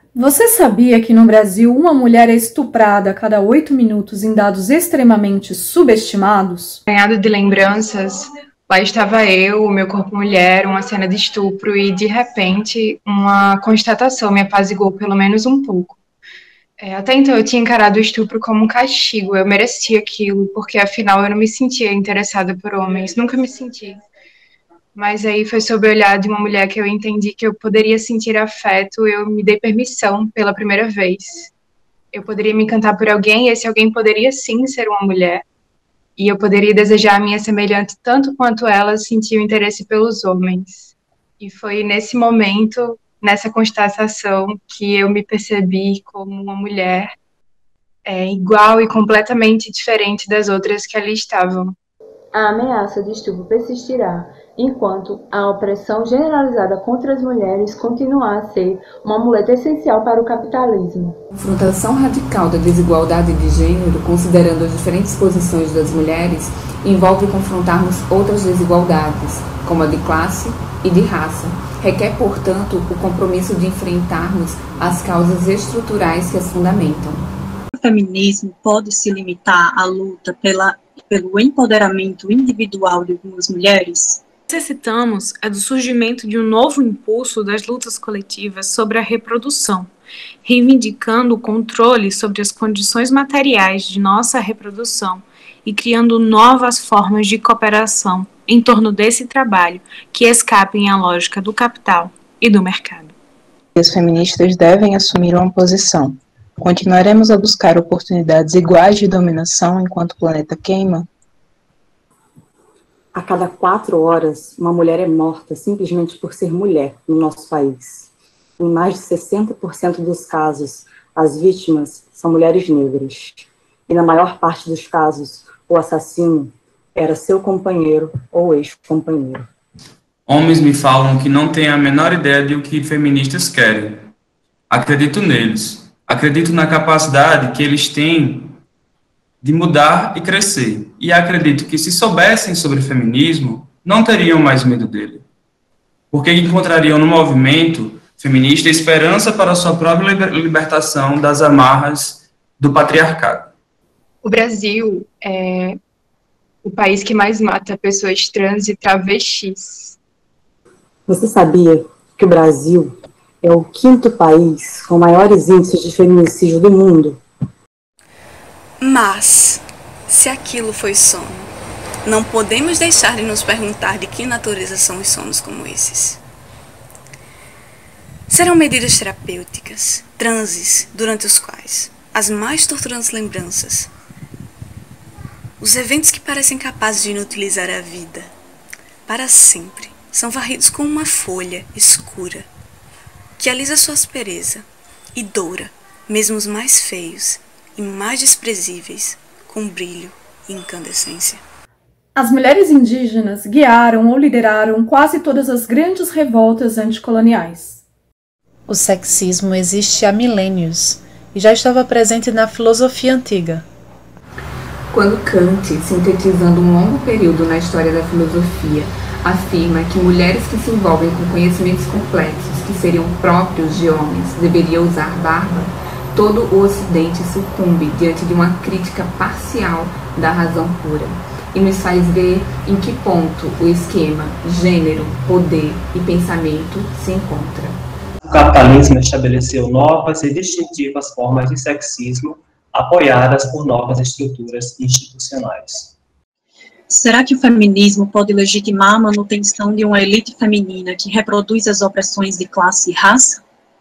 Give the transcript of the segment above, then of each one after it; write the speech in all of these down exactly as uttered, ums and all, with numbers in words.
Você sabia que no Brasil uma mulher é estuprada a cada oito minutos em dados extremamente subestimados? Banhado de lembranças, lá estava eu, o meu corpo mulher, uma cena de estupro e, de repente, uma constatação me apaziguou pelo menos um pouco. É, até então eu tinha encarado o estupro como um castigo, eu merecia aquilo, porque afinal eu não me sentia interessada por homens, nunca me senti. Mas aí foi sob o olhar de uma mulher que eu entendi que eu poderia sentir afeto, eu me dei permissão pela primeira vez. Eu poderia me encantar por alguém e esse alguém poderia sim ser uma mulher. E eu poderia desejar a minha semelhante tanto quanto ela sentiu interesse pelos homens. E foi nesse momento, nessa constatação, que eu me percebi como uma mulher é, igual e completamente diferente das outras que ali estavam. A ameaça de estupro persistirá enquanto a opressão generalizada contra as mulheres continuar a ser uma muleta essencial para o capitalismo. A confrontação radical da desigualdade de gênero, considerando as diferentes posições das mulheres, envolve confrontarmos outras desigualdades, como a de classe e de raça. Requer, portanto, o compromisso de enfrentarmos as causas estruturais que as fundamentam. O feminismo pode se limitar à luta pela, pelo empoderamento individual de algumas mulheres? Necessitamos é do surgimento de um novo impulso das lutas coletivas sobre a reprodução, reivindicando o controle sobre as condições materiais de nossa reprodução e criando novas formas de cooperação em torno desse trabalho que escapem à lógica do capital e do mercado. As feministas devem assumir uma posição. Continuaremos a buscar oportunidades iguais de dominação enquanto o planeta queima? A cada quatro horas, uma mulher é morta simplesmente por ser mulher no nosso país. Em mais de sessenta por cento dos casos, as vítimas são mulheres negras. E na maior parte dos casos, o assassino era seu companheiro ou ex-companheiro. Homens me falam que não têm a menor ideia de o que feministas querem. Acredito neles. Acredito na capacidade que eles têm de mudar e crescer. E acredito que se soubessem sobre feminismo, não teriam mais medo dele. Porque encontrariam no movimento feminista esperança para a sua própria libertação das amarras do patriarcado. O Brasil é o país que mais mata pessoas trans e travestis. Você sabia que o Brasil é o quinto país com maiores índices de feminicídio do mundo? Mas, se aquilo foi sono, não podemos deixar de nos perguntar de que natureza são os sonos como esses. Serão medidas terapêuticas, transes, durante os quais as mais torturantes lembranças, os eventos que parecem capazes de inutilizar a vida, para sempre, são varridos com uma folha escura, que alisa sua aspereza e doura, mesmo os mais feios e mais desprezíveis, com brilho e incandescência. As mulheres indígenas guiaram ou lideraram quase todas as grandes revoltas anticoloniais. O sexismo existe há milênios e já estava presente na filosofia antiga. Quando Kant, sintetizando um longo período na história da filosofia, afirma que mulheres que se envolvem com conhecimentos complexos que seriam próprios de homens deveriam usar barba, todo o Ocidente sucumbe diante de uma crítica parcial da razão pura e nos faz ver em que ponto o esquema gênero, poder e pensamento se encontra. O capitalismo estabeleceu novas e distintivas formas de sexismo apoiadas por novas estruturas institucionais. Será que o feminismo pode legitimar a manutenção de uma elite feminina que reproduz as opressões de classe e raça?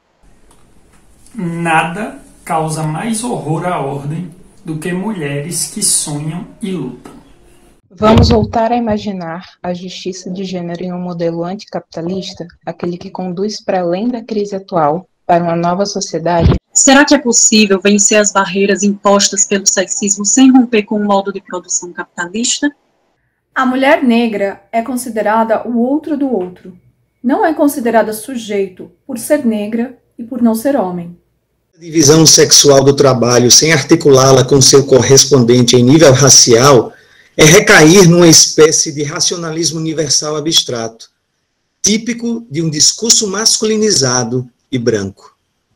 Nada causa mais horror à ordem do que mulheres que sonham e lutam. Vamos voltar a imaginar a justiça de gênero em um modelo anticapitalista, aquele que conduz para além da crise atual, para uma nova sociedade? Será que é possível vencer as barreiras impostas pelo sexismo sem romper com o modo de produção capitalista? A mulher negra é considerada o outro do outro. Não é considerada sujeito por ser negra e por não ser homem. A divisão sexual do trabalho, sem articulá-la com seu correspondente em nível racial, é recair numa espécie de racionalismo universal abstrato, típico de um discurso masculinizado e branco.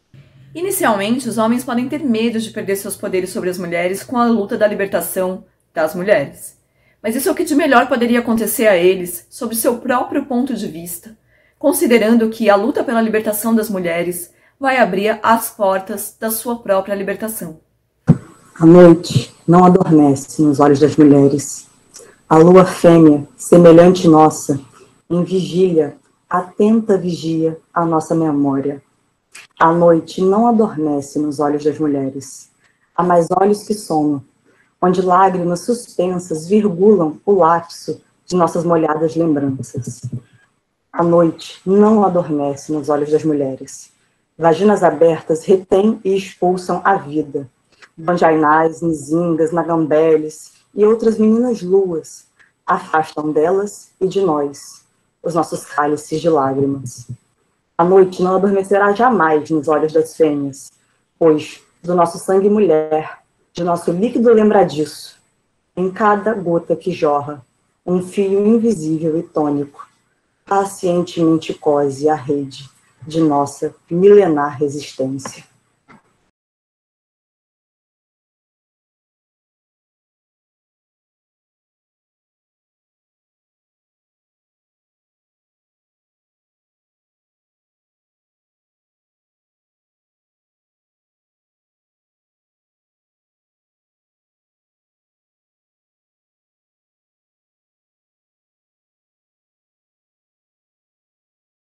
Inicialmente, os homens podem ter medo de perder seus poderes sobre as mulheres com a luta da libertação das mulheres. Mas isso é o que de melhor poderia acontecer a eles, sob seu próprio ponto de vista, considerando que a luta pela libertação das mulheres vai abrir as portas da sua própria libertação. A noite não adormece nos olhos das mulheres. A lua fêmea, semelhante nossa, em vigília, atenta vigia a nossa memória. A noite não adormece nos olhos das mulheres. Há mais olhos que sono, onde lágrimas suspensas virgulam o lapso de nossas molhadas lembranças. A noite não adormece nos olhos das mulheres. Vaginas abertas retêm e expulsam a vida. Banjainais, nizingas, nagambeles e outras meninas luas afastam delas e de nós os nossos cálices de lágrimas. A noite não adormecerá jamais nos olhos das fêmeas, pois do nosso sangue mulher, de nosso líquido lembradiço, em cada gota que jorra, um fio invisível e tônico, pacientemente cose a rede de nossa milenar resistência.